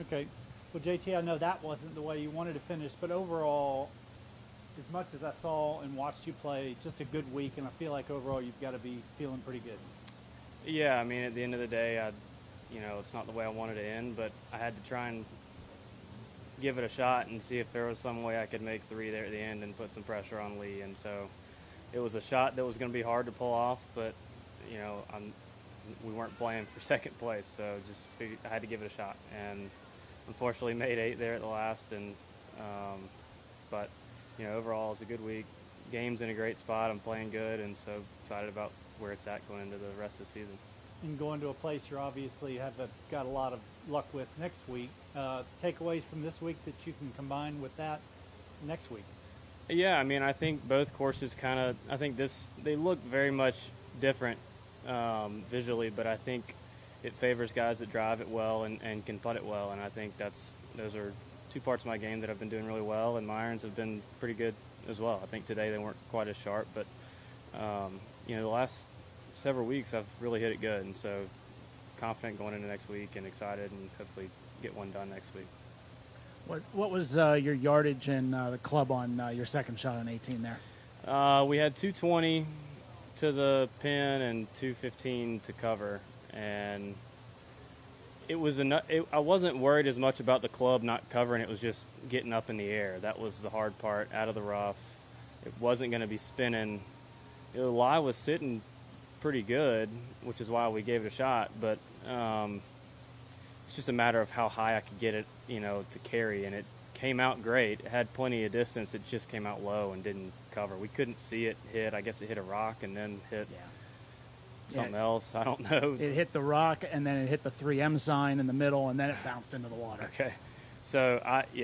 Okay. Well, JT, I know that wasn't the way you wanted to finish, but overall, as much as I saw and watched you play, just a good week, and I feel like overall you've got to be feeling pretty good. Yeah, I mean, at the end of the day, it's not the way I wanted to end, but I had to try and give it a shot and see if there was some way I could make three there at the end and put some pressure on Lee. And so it was a shot that was going to be hard to pull off, but you know, we weren't playing for second place, so just figured I had to give it a shot. And unfortunately, made 8 there at the last. But overall, it's a good week. Game's in a great spot. I'm playing good, and so excited about where it's at going into the rest of the season. And going to a place you obviously have got a lot of luck with next week. Takeaways from this week that you can combine with that next week. Yeah, I mean, I think both courses they look very much different visually, but I think it favors guys that drive it well and can putt it well, and I think those are two parts of my game that I've been doing really well, and my irons have been pretty good as well. I think today they weren't quite as sharp, but the last several weeks I've really hit it good, and so confident going into next week and excited and hopefully get one done next week. What was your yardage and the club on your second shot on 18 there? We had 220 to the pin and 215 to cover, and it was I wasn't worried as much about the club not covering. It was just getting up in the air. That was the hard part, out of the rough. It wasn't going to be spinning. The lie was sitting pretty good, which is why we gave it a shot, but it's just a matter of how high I could get it, to carry, and it came out great. It had plenty of distance. It just came out low and didn't cover. We couldn't see it hit. I guess it hit a rock and then hit something else. I don't know. It hit the rock, and then it hit the 3M sign in the middle, and then it bounced into the water. Okay. So,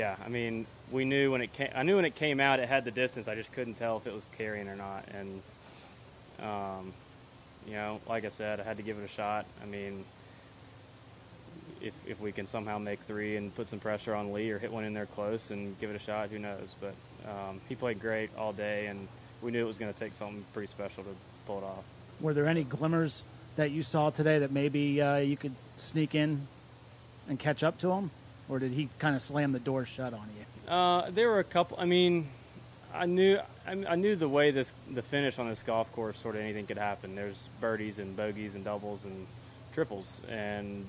we knew when it came. I knew when it came out it had the distance. I just couldn't tell if it was carrying or not. And, like I said, I had to give it a shot. I mean, if we can somehow make three and put some pressure on Lee or hit one in there close and give it a shot, who knows? But he played great all day, and we knew it was going to take something pretty special to pull it off. Were there any glimmers that you saw today that maybe you could sneak in and catch up to him? Or did he kind of slam the door shut on you? There were a couple. I mean, I knew the way the finish on this golf course, sort of anything could happen. There's birdies and bogeys and doubles and triples, and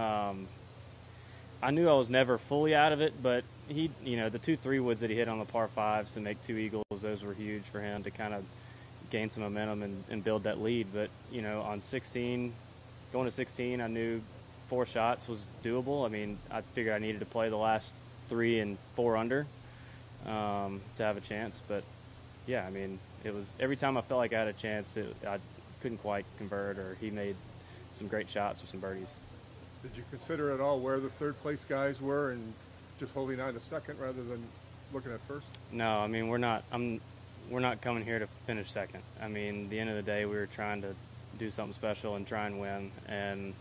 I knew I was never fully out of it. But the 2 3-woods that he hit on the par fives to make 2 eagles, those were huge for him to kind of gain some momentum and build that lead. But on 16, going to 16, I knew 4 shots was doable. I mean, I figured I needed to play the last 3 and 4 under to have a chance. But yeah, I mean, it was every time I felt like I had a chance, I couldn't quite convert, or he made some great shots or some birdies. Did you consider at all where the third place guys were and just holding on to second rather than looking at first? No, I mean, we're not coming here to finish second. I mean, at the end of the day, we were trying to do something special and try and win. And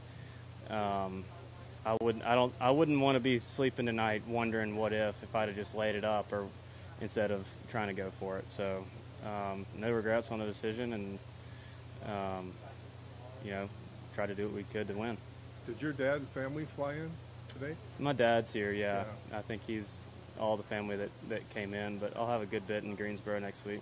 I wouldn't want to be sleeping tonight wondering what if I'd have just laid it up or instead of trying to go for it. So no regrets on the decision, and try to do what we could to win. Did your dad and family fly in today? My dad's here, yeah. I think he's all the family that came in, but I'll have a good bit in Greensboro next week.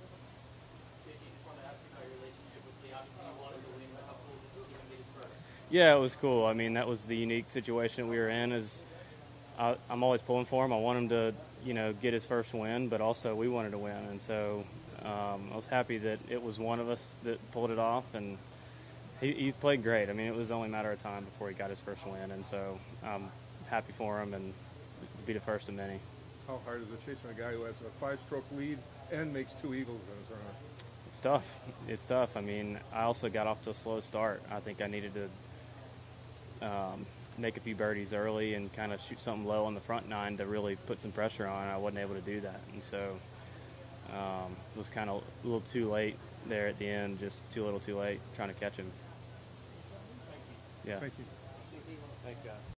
Yeah, it was cool. I mean, that was the unique situation we were in. I'm always pulling for him. I want him to, get his first win, but also we wanted to win. And so I was happy that it was one of us that pulled it off, and he played great. I mean, it was only a matter of time before he got his first win, and so I'm happy for him and be the first of many. How hard is it chasing a guy who has a 5-stroke lead and makes 2 eagles in his round? It's tough. It's tough. I mean, I also got off to a slow start. I think I needed to make a few birdies early and kind of shoot something low on the front 9 to really put some pressure on. I wasn't able to do that, and so it was kind of a little too late there at the end, just too little too late trying to catch him. Yeah. Thank you. Thanks, guys.